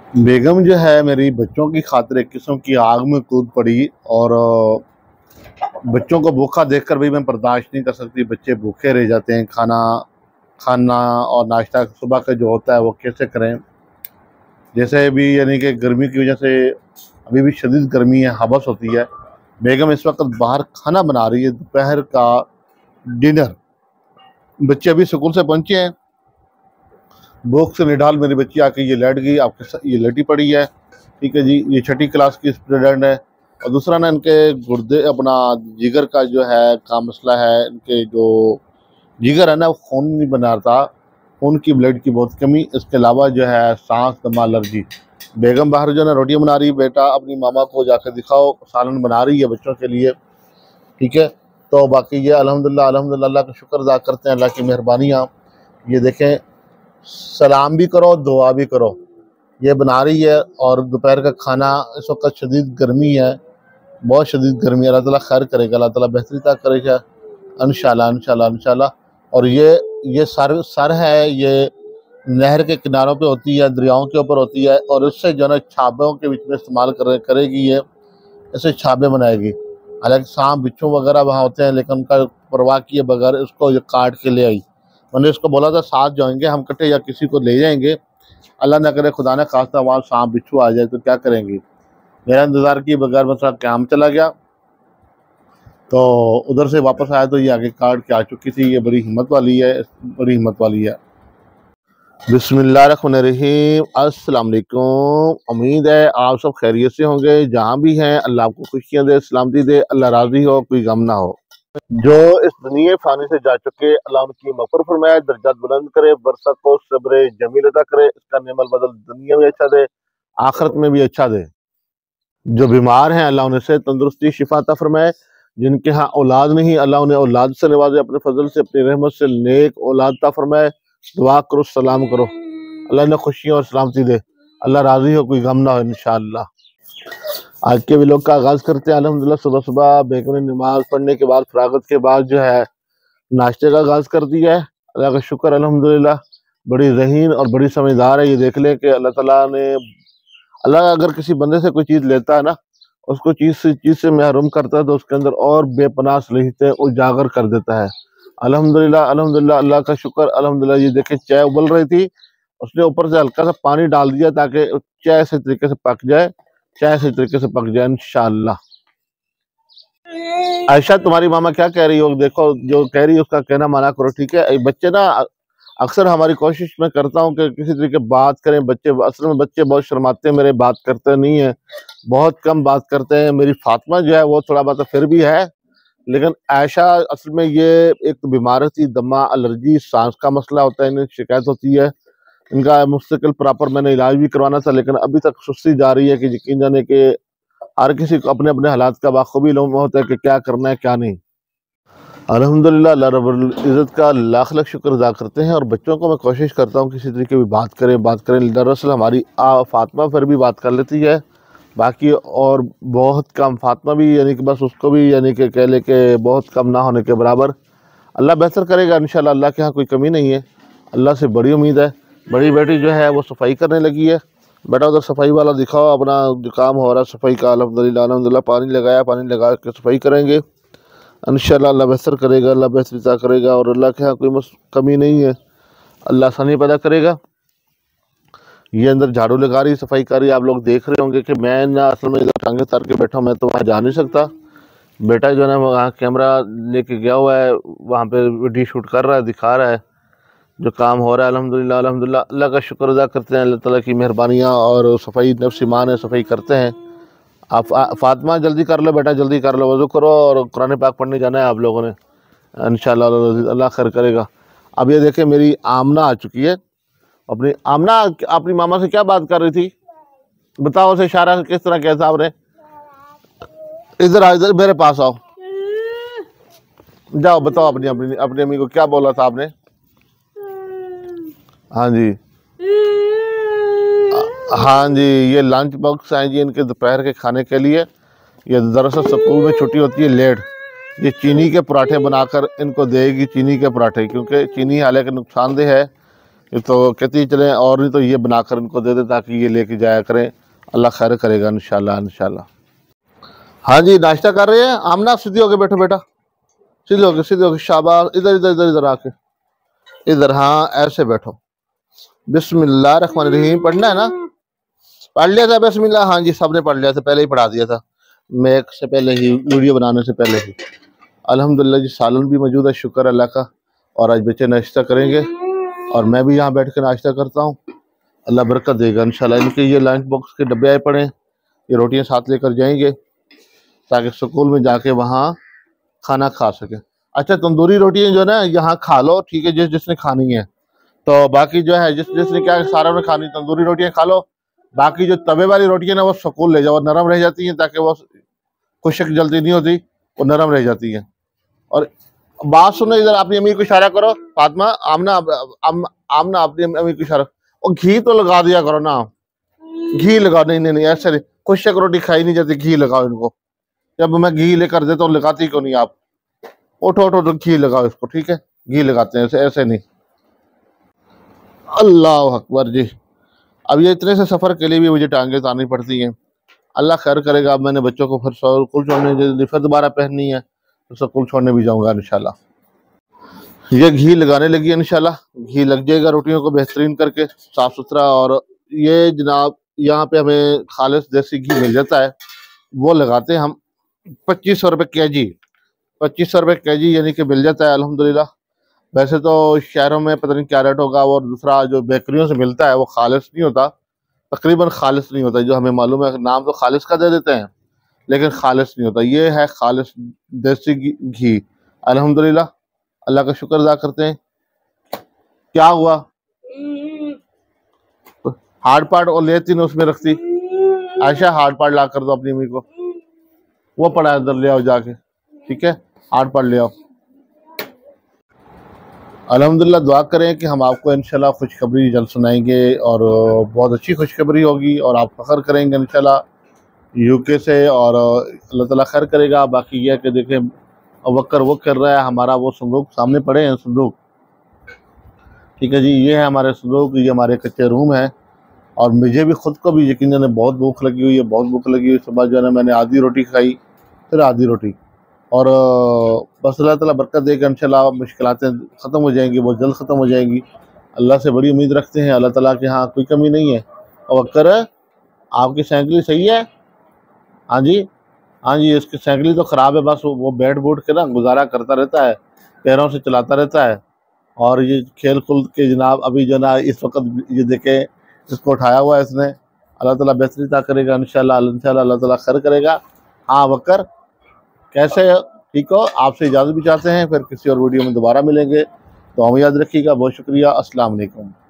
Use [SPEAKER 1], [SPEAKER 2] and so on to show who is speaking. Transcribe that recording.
[SPEAKER 1] बेगम जो है मेरी बच्चों की खातिर एक किस्म की आग में कूद पड़ी। और बच्चों को भूखा देखकर भी मैं बर्दाश्त नहीं कर सकती। बच्चे भूखे रह जाते हैं। खाना खाना और नाश्ता सुबह का जो होता है वो कैसे करें। जैसे भी यानी कि गर्मी की वजह से अभी भी शदीद गर्मी है, हवस होती है। बेगम इस वक्त बाहर खाना बना रही है, दोपहर का डिनर। बच्चे अभी स्कूल से पहुंचे हैं। भूख से निढाल मेरी बच्ची आके ये लेट गई, आपके साथ ये लेटी पड़ी है। ठीक है जी, ये छठी क्लास की स्टूडेंट है। और दूसरा ना, इनके गुर्दे अपना जिगर का जो है का मसला है। इनके जो जिगर है ना, वो खून नहीं बनाता, खून की ब्लड की बहुत कमी। इसके अलावा जो है सांस दमा एलर्जी। बेगम बाहर जो है ना रोटियां बना रही है। बेटा अपनी मामा को जाकर दिखाओ, सालन बना रही है बच्चों के लिए। ठीक है, तो बाकी ये अल्हम्दुलिल्लाह अल्हम्दुलिल्लाह, अल्लाह का शुक्र अदा करते हैं, अल्लाह की मेहरबानियाँ। ये देखें, सलाम भी करो दुआ भी करो। ये बना रही है। और दोपहर का खाना, इस वक्त शदीद गर्मी है, बहुत शदीद गर्मी है। अल्लाह ताला खैर करेगा, अल्लाह ताला बेहतरी तक करेगा इंशाल्लाह इंशाल्लाह इंशाल्लाह। और ये सर है, ये नहर के किनारों पे होती है, दरियाओं के ऊपर होती है। और इससे जो है ना छाबों के बीच में इस्तेमाल करेगी ये, ऐसे छाबे बनाएगी। हालांकि सांप बिच्छू वगैरह वहाँ होते हैं, लेकिन उनका परवाह किए बगैर इसको ये काट के ले आई। मैंने इसको बोला था साथ जाएंगे हम कटे या किसी को ले जाएंगे, अल्लाह ना करे खुदा न खास्ता वहाँ सांप बिच्छू आ जाए तो क्या करेंगी। मेरा इंतज़ार किए बगैर मतलब काम चला गया। तो उधर से वापस आया तो ये आगे काट के आ चुकी थी। ये बड़ी हिम्मत वाली है, बड़ी हिम्मत वाली है। बिस्मिल्लाहिर्रहमानिर्रहीम, अस्सलाम वालेकुम। उम्मीद है आप सब खैरियत से होंगे। जहाँ भी हैं अल्लाह आपको खुशियाँ दे, सलामती दे, अल्लाह राज़ी हो, कोई गम ना हो। जो इस दुनिया फानी से जा चुके, अल्लाह उनकी मग़फ़िरत फरमाए, दर्जात बुलंद करे, बरसत को सब्र जमील अता करे, इसका नेमल बदल दुनिया में अच्छा दे, आखिरत में भी अच्छा दे। जो बीमार हैं अल्लाह उन्हें से तंदुरुस्ती शिफा अता फरमाए। जिनके यहाँ औलाद नहीं, अल्लाह उन्हें औलाद से नवाजे, अपने फजल से, अपनी रहमत से नेक औलाद अता फरमाए। दुआ करो, सलाम करो, अल्लाह ने खुशियाँ और सलामती दे, अल्लाह राज़ी हो, कोई गम ना हो इंशाअल्लाह। आज के व्लॉग का आगाज़ करते हैं। अल्हम्दुलिल्लाह सुबह सुबह बेगम ने नमाज पढ़ने के बाद, फरागत के बाद जो है नाश्ते का आगाज़ कर दिया है। अल्लाह का शुक्र अल्हम्दुलिल्लाह। बड़ी ज़हीन और बड़ी समझदार है। ये देख ले कि अल्लाह ताला ने, अल्लाह अगर किसी बंदे से कोई चीज़ लेता है ना, उसको चीज़ से महरूम करता है, तो उसके अंदर और बेपनाह सलीहियतें उजागर कर देता है। अल्हम्दुलिल्लाह अल्हम्दुलिल्लाह, अल्लाह का शुक्र अल्हम्दुलिल्लाह। ये देखे चाय उबल रही थी, उसने ऊपर से हल्का सा पानी डाल दिया ताकि चाय से तरीके से पक जाए, चाय से तरीके से पक जाए इंशाअल्लाह। आयशा, तुम्हारी मामा क्या कह रही हो? देखो, जो कह रही है उसका कहना माना करो, ठीक है। बच्चे ना, अक्सर हमारी कोशिश मैं करता हूँ कि किसी तरीके बात करें। बच्चे असल में बच्चे बहुत शर्माते हैं मेरे, बात करते नहीं है, बहुत कम बात करते हैं। मेरी फातिमा जो है वो थोड़ा बहुत फिर भी है, लेकिन आयशा असल में ये एक तो बीमार थी, दमा एलर्जी सांस का मसला होता है, इन्हें शिकायत होती है। इनका मुस्तकिल प्रॉपर मैंने इलाज भी करवाना था, लेकिन अभी तक सुस्ती जा रही है कि यकीन जाने कि हर किसी को अपने अपने हालात का बाखूबी इल्म होता है कि क्या करना है क्या नहीं। अल्हम्दुलिल्लाह, अल्लाह रब्बुल इज़्ज़त का लाख लाख शुक्र अदा करते हैं। और बच्चों को मैं कोशिश करता हूँ किसी तरीके की बात करें। दरअसल हमारी फातिमा फिर भी बात कर लेती है, बाकी और बहुत कम। फातिमा भी यानी कि बस उसको भी यानी कि कह ले कि बहुत कम ना होने के बराबर। अल्लाह बेहतर करेगा इंशाल्लाह, अल्लाह के यहाँ कोई कमी नहीं है, अल्लाह से बड़ी उम्मीद है। बड़ी बेटी जो है वो सफाई करने लगी है। बेटा उधर सफाई वाला दिखाओ, अपना जो काम हो रहा है सफाई का। अल्हम्दुलिल्लाह अल्हम्दुलिल्लाह, पानी लगाया, पानी लगा के सफाई करेंगे इंशाल्लाह। अल्लाह बेहतर करेगा, अल्लाह बेहतरीता करेगा। और अल्लाह के यहाँ कोई कमी नहीं है, अल्लाह आसानी पैदा करेगा। ये अंदर झाड़ू लगा रही, सफाई कर रही। आप लोग देख रहे होंगे कि मैं ना असल में इधर टांगे तार के बैठा हूँ, मैं तो वहाँ जा नहीं सकता। बेटा जो है ना वहाँ कैमरा लेके गया हुआ है, वहाँ पे वीडियो शूट कर रहा है, दिखा रहा है जो काम हो रहा है। अल्हम्दुलिल्लाह अल्हम्दुलिल्लाह, अल्लाह का शुक्र अदा करते हैं, अल्लाह ताला की मेहरबानियाँ। और सफाई नफ्स ईमान है, सफाई करते हैं। आप फातिमा जल्दी कर लो बेटा, जल्दी कर लो, वज़ू करो और कुरान पाक पढ़ने जाना है आप लोगों ने इंशाल्लाह, अल्लाह खैर करेगा। अब ये देखें मेरी आमना आ चुकी है। अपनी आमना अपनी मामा से क्या बात कर रही थी, बताओ उसे इशारा किस तरह कैसा आपने? इधर आओ, इधर मेरे पास आओ, जाओ बताओ अपनी अपनी अपनी अम्मी को क्या बोला था आपने? हाँ जी, हाँ जी, ये लंच बॉक्स हैं जी इनके दोपहर के खाने के लिए। ये दरअसल स्कूल में छुट्टी होती है लेट, ये चीनी के पराठे बनाकर इनको देगी, चीनी के पराठे, क्योंकि चीनी हालांकि नुकसानदेह है, ये तो कहती चले, और नहीं तो ये बनाकर इनको दे दे ताकि ये लेके जाया करें। अल्लाह खैर करेगा इंशाल्लाह इंशाल्लाह। हाँ जी, नाश्ता कर रहे हैं। आमना सीधी होके बैठो बेटा, सीधे होके शाबाश। इधर इधर इधर इधर आके इधर, हाँ ऐसे बैठो। बिस्मिल्लाह रहमान रहीम पढ़ना है ना? पढ़ लिया था बिस्मिल्लाह? हाँ जी, सबने पढ़ लिया था, पहले ही पढ़ा दिया था मैं एक से पहले ही, वीडियो बनाने से पहले ही। अल्हम्दुलिल्लाह जी, सालन भी मौजूद है, शुक्र अल्लाह का। और आज बच्चे नाश्ता करेंगे और मैं भी यहाँ बैठ कर नाश्ता करता हूँ। अल्लाह बरकत देगा इंशाल्लाह। इनके ये लंच बॉक्स के डब्बे आए पड़े हैं, ये रोटियाँ साथ लेकर जाएंगे ताकि स्कूल में जाके वहाँ खाना खा सके। अच्छा, तंदूरी रोटियाँ जो है ना यहाँ खा लो, ठीक है, जिसने खानी है। तो बाकी जो है जिसने क्या सारा में खानी, तंदूरी रोटियाँ खा लो। बाकी जो तवे वाली रोटियाँ ना वो स्कूल ले जाओ, नरम रह जाती हैं, ताकि वो खुशक जल्दी नहीं होती, वो नरम रह जाती हैं। और बात सुनो, इधर अपनी अम्मी को इशारा करो, फातिमा, आमना आमना अपनी अम्मी को इशारा। और घी तो लगा दिया करो ना, घी लगाओ। नहीं नहीं नहीं, ऐसे नहीं, खुशक रोटी खाई नहीं जाती, घी लगाओ इनको। जब मैं घी लेकर देता हूँ लगाती क्यों नहीं आप? उठो उठो तो घी लगाओ इसको, ठीक है, घी लगाते हैं, ऐसे ऐसे नहीं। अल्लाह अकबर जी। अब ये इतने से सफ़र के लिए भी मुझे टांगे तानी पड़ती हैं। अल्लाह खैर करेगा। अब मैंने बच्चों को फिर स्कूल छोड़ने, फिर दोबारा पहननी है तो स्कूल छोड़ने भी जाऊंगा इंशाल्लाह। ये घी लगाने लगी है इंशाल्लाह, घी लग जाएगा रोटियों को बेहतरीन करके, साफ सुथरा। और ये जनाब यहाँ पे हमें खालिस देसी घी मिल जाता है, वो लगाते हैं हम। 2500 रुपये के जी, 2500 रुपये के जी यानी कि मिल जाता है अल्हम्दुलिल्लाह। वैसे तो शहरों में पता नहीं क्या रेट होगा। और दूसरा जो बेकरियों से मिलता है वो खालिस नहीं होता, तकरीबन खालिस नहीं होता। जो हमें मालूम है, नाम तो खालिस का दे देते हैं लेकिन खालिस नहीं होता। ये है खालिस देसी घी अल्हम्दुलिल्लाह। अल्लाह का शुक्र अदा करते हैं। क्या हुआ? हार्ड पार्ट और लेती ना उसमें रखती। आयशा, हार्ड पार्ट ला कर दो अपनी अम्मी को, वो पड़ा है, अंदर ले आओ जाके, ठीक है, हार्ड पार्ट ले आओ। अल्हम्दुलिल्लाह, दुआ करें कि हम आपको इंशाल्लाह खुशखबरी जल्द सुनाएंगे, और बहुत अच्छी खुशखबरी होगी और आप फख्र करेंगे इंशाल्लाह यूके से। और अल्लाह ताला खैर करेगा। बाकी यह है कि देखें, वक्र वो कर रहा है, हमारा वो संदूक सामने पड़े हैं, संदूक, ठीक है जी, ये है हमारे संदूक, ये हमारे कच्चे रूम है। और मुझे भी खुद को भी यकीनन बहुत भूख लगी हुई है, बहुत भूख लगी हुई। सुबह जो है ना मैंने आधी रोटी खाई, फिर आधी रोटी। और बस अल्लाह ताला बरकत देगा इंशाल्लाह, मुश्किलातें ख़त्म हो जाएंगी, बहुत जल्द ख़त्म हो जाएंगी। अल्लाह से बड़ी उम्मीद रखते हैं, अल्लाह ताला के यहाँ कोई कमी नहीं है। और वक्र, आपकी साइकिल सही है? हाँ जी, हाँ जी, इसकी साइकिल तो ख़राब है, बस वो बैठ बूट के ना गुजारा करता रहता है, पैरों से चलाता रहता है। और ये खेल कूद के जनाब अभी जो ना इस वक्त ये देखे, इसको उठाया हुआ है इसने। अल्लाह ताला बेहतरी अता करेगा इंशाल्लाह, इंशाल्लाह अल्लाह ताला खैर करेगा। हाँ वक्र, कैसे हो? ठीक हो? आपसे इजाज़त भी चाहते हैं, फिर किसी और वीडियो में दोबारा मिलेंगे, तो हम याद रखिएगा। बहुत शुक्रिया, अस्सलाम वालेकुम।